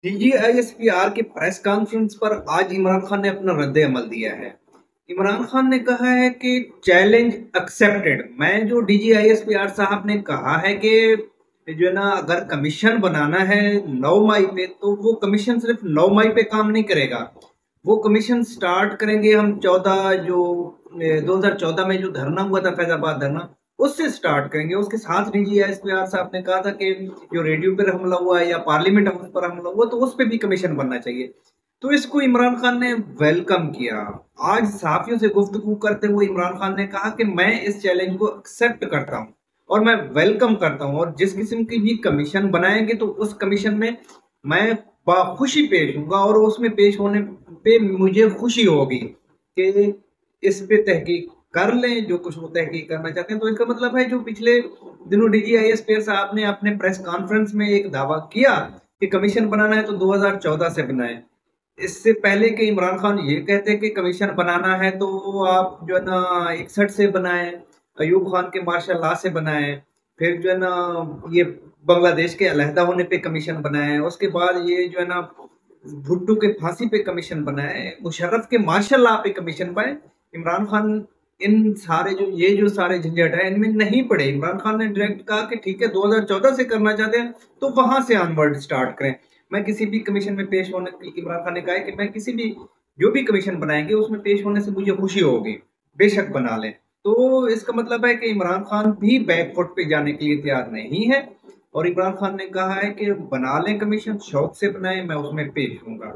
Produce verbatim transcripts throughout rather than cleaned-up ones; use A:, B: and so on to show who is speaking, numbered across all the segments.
A: D G I S P R की press conference पर आज इमरान खान ने अपना रद्द अमल दिया है। इमरान खान ने कहा है कि चैलेंज एक्सेप्टेड। मैं जो D G I S P R साहब ने कहा है कि जो है ना, अगर कमीशन बनाना है नौ मई पे, तो वो कमीशन सिर्फ नौ मई पे काम नहीं करेगा। वो कमीशन स्टार्ट करेंगे हम चौदह जो दो हजार चौदह में जो धरना हुआ था, फैजाबाद धरना, उससे स्टार्ट करेंगे। उसके साथ D G I S P R साहब ने कहा था कि जो रेडियो पर हमला हुआ है या पार्लियामेंट हाउस पर हमला हुआ, तो उस पर भी कमीशन बनना चाहिए। तो इसको इमरान खान ने वेलकम किया। आज सहाफियों से गुफ्तगू करते हुए इमरान खान ने कहा कि मैं इस चैलेंज को एक्सेप्ट करता हूं और मैं वेलकम करता हूं, और जिस किस्म की भी कमीशन बनाएंगे तो उस कमीशन में मैं खुशी पेश होऊंगा, और उसमें पेश होने पे मुझे खुशी होगी कि इस पे तहकीक कर लें जो कुछ वो तहकीक करना चाहते हैं। तो इसका मतलब है, जो पिछले दिनों D G I S P R साहब ने अपने प्रेस कॉन्फ्रेंस में एक दावा किया कि कमीशन बनाना है तो दो हजार चौदह से बनाए। इससे पहले के इमरान खान ये कहते कि कमीशन बनाना है तो आप जो है ना इकसठ से बनाए, अयूब खान के मार्शल लॉ से बनाए, फिर जो है ना ये बांग्लादेश के अलहदा होने पे कमीशन बनाए, उसके बाद ये जो है ना भुट्टो के फांसी पे कमीशन बनाए, मुशर्रफ के मार्शल लॉ पे कमीशन बनाए। इमरान खान इन सारे जो ये जो सारे झंझट है इनमें नहीं पड़े। इमरान खान ने डायरेक्ट कहा कि ठीक है, दो हजार चौदह से करना चाहते हैं तो वहां से ऑनवर्ड स्टार्ट करें। मैं किसी भी कमीशन में पेश होने की, इमरान खान ने कहा है कि मैं किसी भी जो भी कमीशन बनाएंगे उसमें पेश होने से मुझे खुशी होगी, बेशक बना लें। तो इसका मतलब है कि इमरान खान भी बैकफुट पे जाने के लिए तैयार नहीं है, और इमरान खान ने कहा है कि बना लें कमीशन, शौक से बनाए, मैं उसमें पेश हूंगा।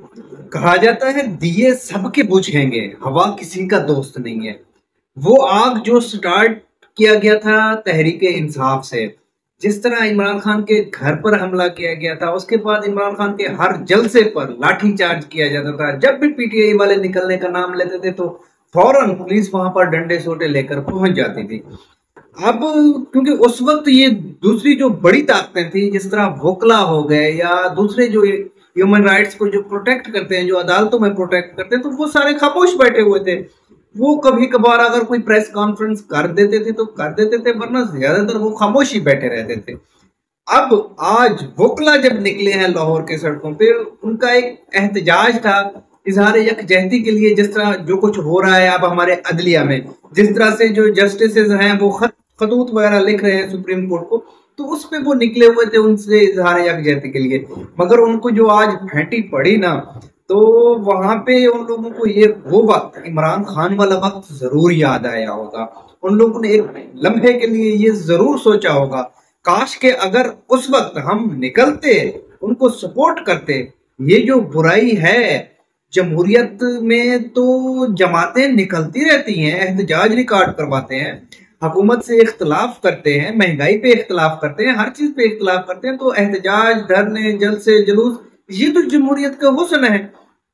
A: कहा जाता है दिए सबके बुझेंगे, हवा किसी का दोस्त नहीं है। वो आग जो स्टार्ट किया गया था तहरीक इंसाफ से, जिस तरह इमरान खान के घर पर हमला किया गया था, उसके बाद इमरान खान के हर जलसे पर लाठी चार्ज किया जाता था। जब भी पी टी आई वाले निकलने का नाम लेते थे तो फौरन पुलिस वहां पर डंडे सोटे लेकर पहुंच जाती थी। अब क्योंकि उस वक्त ये दूसरी जो बड़ी ताकतें थी, जिस तरह वोकला हो गए या दूसरे जो ह्यूमन राइट्स को जो प्रोटेक्ट करते हैं, जो अदालतों में प्रोटेक्ट करते हैं, तो वो सारे खामोश बैठे हुए थे। वो कभी कभार अगर कोई प्रेस कॉन्फ्रेंस कर देते थे तो कर देते थे, वरना ज्यादातर वो खामोश ही बैठे रहते थे। अब आज वोकला जब निकले हैं लाहौर के सड़कों पे, उनका एक एहतजाज था इजहार यकजहती के लिए। जिस तरह जो कुछ हो रहा है अब हमारे अदलिया में, जिस तरह से जो जस्टिस हैं वो खत खतूत वगैरह लिख रहे हैं सुप्रीम कोर्ट को, तो उस पे वो निकले हुए थे उनसे इजहार यकजहती के लिए। मगर उनको जो आज फेंटी पड़ी ना, तो वहां पे उन लोगों को ये वो वक्त, इमरान खान वाला वक्त जरूर याद आया होगा। उन लोगों ने एक लम्हे के लिए ये जरूर सोचा होगा, काश के अगर उस वक्त हम निकलते, उनको सपोर्ट करते। ये जो बुराई है जमहूरियत में, तो जमातें निकलती रहती हैं, एहतजाज रिकॉर्ड करवाते हैं, हुकूमत से इख्तलाफ करते हैं, महंगाई पे इख्तलाफ करते हैं, हर चीज पे इख्तलाफ करते हैं, तो एहतजाज, धरने, जलसे, जुलूस, ये तो जमहूरियत का हुस्न है।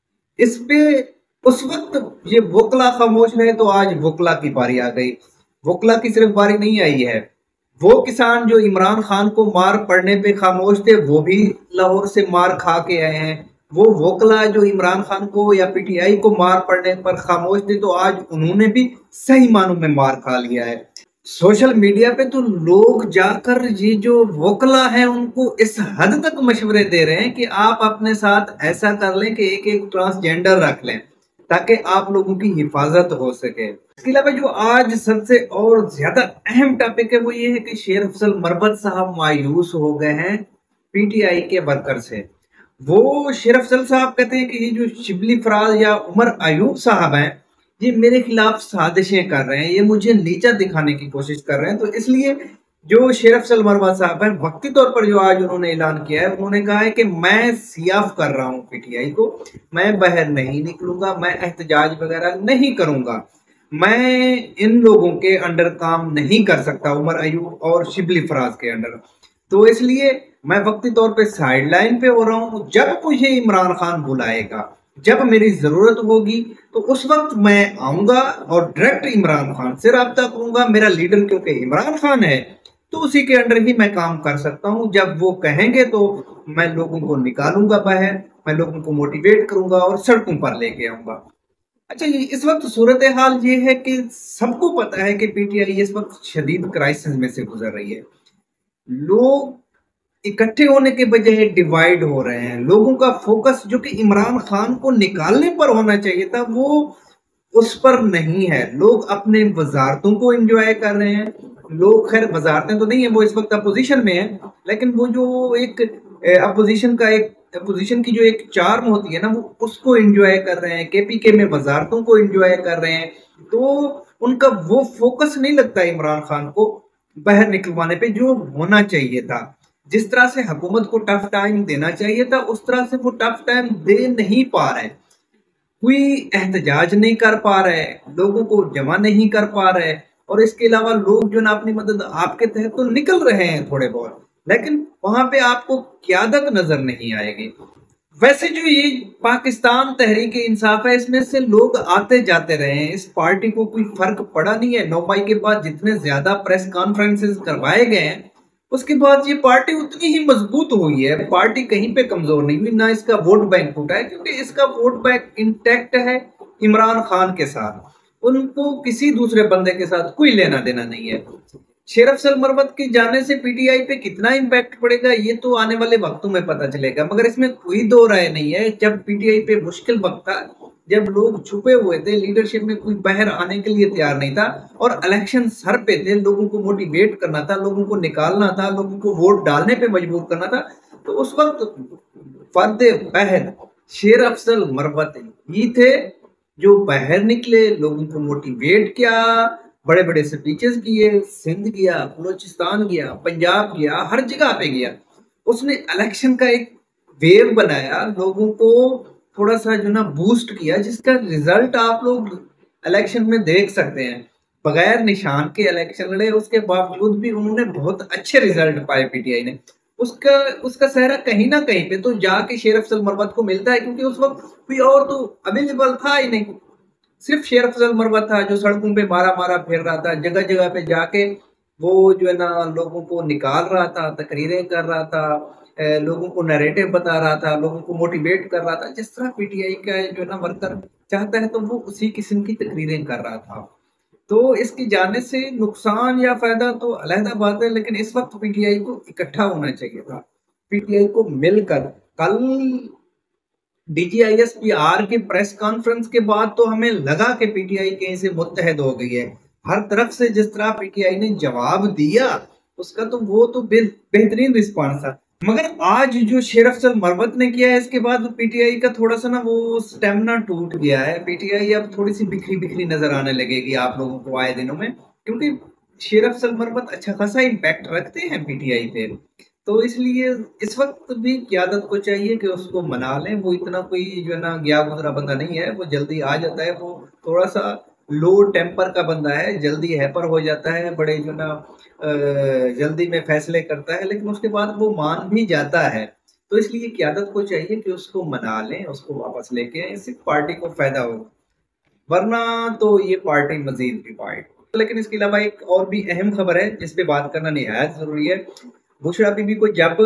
A: इस पे उस वक्त ये वोकला खामोश रहे, तो आज वोकला की बारी आ गई। वोकला की सिर्फ बारी नहीं आई है, वो किसान जो इमरान खान को मार पड़ने पे खामोश थे, वो भी लाहौर से मार खा के आए हैं। वो वोकला जो इमरान खान को या पी टी आई को मार पड़ने पर खामोश थे, तो आज उन्होंने भी सही मानों में मार खा लिया है। सोशल मीडिया पे तो लोग जाकर ये जो वोकला है उनको इस हद तक मशवरे दे रहे हैं कि आप अपने साथ ऐसा कर लें कि एक एक ट्रांसजेंडर रख लें, ताकि आप लोगों की हिफाजत हो सके। इसके अलावा जो आज सबसे और ज्यादा अहम टॉपिक है वो ये है कि शेर अफजल मरबत साहब मायूस हो गए हैं पी टी आई के वर्कर से। वो शेर अफजल साहब कहते हैं कि ये जो शिबली फराज या उमर अयूब साहब हैं, ये मेरे खिलाफ साजिशें कर रहे हैं, ये मुझे नीचा दिखाने की कोशिश कर रहे हैं। तो इसलिए जो शेर अफजल मरबत साहब हैं, वक्ती तौर पर जो आज उन्होंने ऐलान किया है, उन्होंने कहा है कि मैं सियाफ कर रहा हूं पी टी आई को, मैं बाहर नहीं निकलूंगा, मैं एहतजाज वगैरह नहीं करूंगा, मैं इन लोगों के अंडर काम नहीं कर सकता, उमर अयूब और शिबली फराज के अंडर। तो इसलिए मैं वक्ती तौर पे साइड लाइन पे हो रहा हूँ। जब मुझे इमरान खान बुलाएगा, जब मेरी जरूरत होगी, तो उस वक्त मैं आऊंगा और डायरेक्ट इमरान खान से रब्ता करूंगा। मेरा लीडर क्योंकि इमरान खान है, तो उसी के अंडर ही मैं काम कर सकता हूँ। जब वो कहेंगे तो मैं लोगों को निकालूंगा बाहर, मैं लोगों को मोटिवेट करूंगा और सड़कों पर लेके आऊंगा। अच्छा, ये इस वक्त सूरत हाल ये है कि सबको पता है कि पी टी आई इस वक्त शदीद क्राइसिस में से गुजर रही है। लोग इकट्ठे होने के बजाय डिवाइड हो रहे हैं। लोगों का फोकस जो कि इमरान खान को निकालने पर होना चाहिए था, वो उस पर नहीं है। लोग अपने वजारतों को एंजॉय कर रहे हैं। लोग खैर वजारतें तो नहीं है, वो इस वक्त अपोजिशन में है, लेकिन वो जो एक अपोजिशन का एक अपोजिशन की जो एक चार्म होती है ना, वो उसको एंजॉय कर रहे हैं। केपीके में वजारतों को एंजॉय कर रहे हैं। तो उनका वो फोकस नहीं लगता इमरान खान को बाहर निकलवाने पे जो होना चाहिए था। जिस तरह से हुकूमत को टफ टाइम देना चाहिए था, उस तरह से वो टफ टाइम दे नहीं पा रहे। कोई एहतजाज नहीं कर पा रहे, लोगों को जमा नहीं कर पा रहे, और इसके अलावा लोग जो ना अपनी मदद आपके तहत तो निकल रहे हैं थोड़े बहुत, लेकिन वहां पे आपको क्यादत नजर नहीं आएगी। वैसे जो ये पाकिस्तान तहरीक इंसाफ है, इसमें से लोग आते जाते रहे हैं, इस पार्टी को कोई फर्क पड़ा नहीं है। नौ मई के बाद जितने ज्यादा प्रेस कॉन्फ्रेंसेस करवाए गए हैं, उसके बाद ये पार्टी उतनी ही मजबूत हुई है। पार्टी कहीं पे कमजोर नहीं हुई, ना इसका वोट बैंक टूटा है, क्योंकि इसका वोट बैंक इंटैक्ट है इमरान खान के साथ। उनको किसी दूसरे बंदे के साथ कोई लेना देना नहीं है। शेर अफजल मरवत के जाने से पीटीआई पे कितना इम्पैक्ट पड़ेगा, ये तो आने वाले वक्तों में पता चलेगा, मगर इसमें कोई दो राय नहीं है। जब पीटीआई पे मुश्किल वक्त था, जब लोग छुपे हुए थे, लीडरशिप में कोई बाहर आने के लिए तैयार नहीं था, और इलेक्शन सर पे थे, लोगों को मोटिवेट करना था, लोगों को निकालना था, लोगों को वोट डालने पे मजबूर करना था, तो उस वक्त फर्द पहल शेर अफजल मरवत ही थे जो बाहर निकले, लोगों को मोटिवेट किया, बड़े बड़े स्पीचेस किए, सिंध गया, बलूचिस्तान गया, पंजाब गया, हर जगह पे गया। उसने इलेक्शन का एक वेव बनाया, लोगों को थोड़ा सा जो ना बूस्ट किया, जिसका रिजल्ट आप लोग इलेक्शन में देख सकते हैं। बगैर निशान के इलेक्शन लड़े, उसके बावजूद भी उन्होंने बहुत अच्छे रिजल्ट पाए पीटीआई ने। उसका उसका सहरा कहीं ना कहीं पे तो जाके शेर अफजल मरवत को मिलता है, क्योंकि उस वक्त कोई और तो अवेलेबल था ही नहीं। सिर्फ शेर अफजल मरवत था जो सड़कों पे मारा मारा फिर रहा था, जगह जगह पे जाके वो जो है ना लोगों को निकाल रहा था, तकरीरें कर रहा था, लोगों को नैरेटिव बता रहा था, लोगों को मोटिवेट कर रहा था। जिस तरह पीटीआई का जो है ना वर्कर चाहता है, तो वो उसी किस्म की तकरीरें कर रहा था। तो इसकी जाने से नुकसान या फायदा तो अलहदा बात है, लेकिन इस वक्त पीटीआई को इकट्ठा होना चाहिए था। पीटीआई को मिलकर, कल डीजीआईएसपीआर के प्रेस कॉन्फ्रेंस के बाद तो हमें लगा कि पीटीआई कहीं से मुत्तहद हो गई है। हर तरफ से जिस तरह पीटीआई ने जवाब दिया, उसका तो वो तो बेहतरीन रिस्पॉन्स था। मगर आज जो शेर अफजल मरवत ने किया है, इसके बाद पीटीआई का थोड़ा सा ना वो स्टेमिना टूट गया है। पीटीआई अब थोड़ी सी बिखरी बिखरी नजर आने लगेगी आप लोगों को आए दिनों में, क्योंकि शेर अफजल मरवत अच्छा खासा इम्पैक्ट रखते हैं पीटीआई पे। तो इसलिए इस वक्त भी क़यादत को चाहिए कि उसको मना लें। वो इतना कोई जो है ना गया गुजरा बंदा नहीं है, वो जल्दी आ जाता है। वो थोड़ा सा लो टेम्पर का बंदा है, जल्दी हैपर हो जाता है, बड़े जो ना जल्दी में फैसले करता है, लेकिन उसके बाद वो मान भी जाता है। तो इसलिए क़यादत को चाहिए कि उसको मना लें, उसको वापस लेके आए, इससे पार्टी को फायदा होगा, वरना तो ये पार्टी मजीद डिवाइड। लेकिन इसके अलावा एक और भी अहम खबर है जिस पे बात करना निहायत जरूरी है। बुशरा बीबी को जब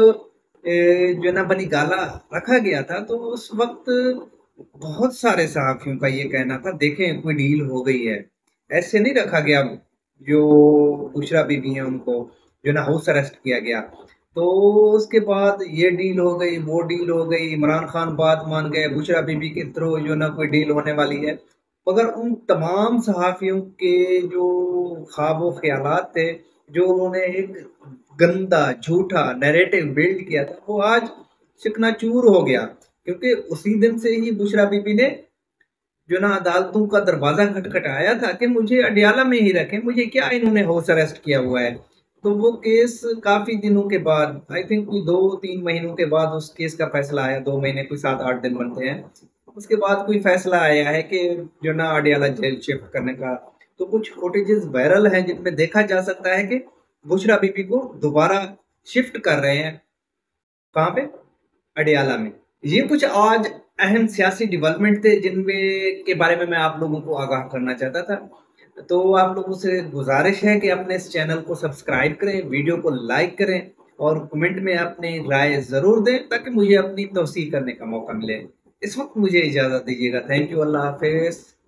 A: जो ना बनी गाला रखा गया था, तो उस वक्त बहुत सारे सहाफियों का ये कहना था, देखें कोई डील हो गई है, ऐसे नहीं रखा गया। जो बुशरा बीबी है उनको जो ना हाउस अरेस्ट किया गया, तो उसके बाद ये डील हो गई, वो डील हो गई, इमरान खान बात मान गए, बुशरा बीबी के थ्रू जो ना कोई डील होने वाली है। मगर उन तमाम सहाफियों के जो ख्वाब व ख्यालात थे, जो उन्होंने एक गंदा झूठा नैरेटिव बिल्ड किया था, वो आज चिकनाचूर हो गया। क्योंकि उसी दिन से ही बुशरा बीबी ने जो ना अदालतों का दरवाजा खटखटाया था कि मुझे अडियाला में ही रखें, मुझे क्या इन्होंने हाउस अरेस्ट किया हुआ है। तो वो केस काफी दिनों के बाद, आई थिंक कोई दो तीन महीनों के बाद उस केस का फैसला आया। दो महीने कोई सात आठ दिन बनते हैं, उसके बाद कोई फैसला आया है कि जो ना अडियाला जेल शिफ्ट करने का। तो कुछ फुटेजेस वायरल हैं जिनमें देखा जा सकता है कि बुशरा बीबी को दोबारा शिफ्ट कर रहे हैं, कहाँ पे, अडियाला में। ये कुछ आज अहम सियासी डेवलपमेंट थे जिनमें के बारे में मैं आप लोगों को आगाह करना चाहता था। तो आप लोगों से गुजारिश है कि अपने इस चैनल को सब्सक्राइब करें, वीडियो को लाइक करें, और कमेंट में अपनी राय जरूर दें, ताकि मुझे अपनी तौसीह करने का मौका मिले। इस वक्त मुझे इजाजत दीजिएगा। थैंक यू, अल्लाह हाफिज।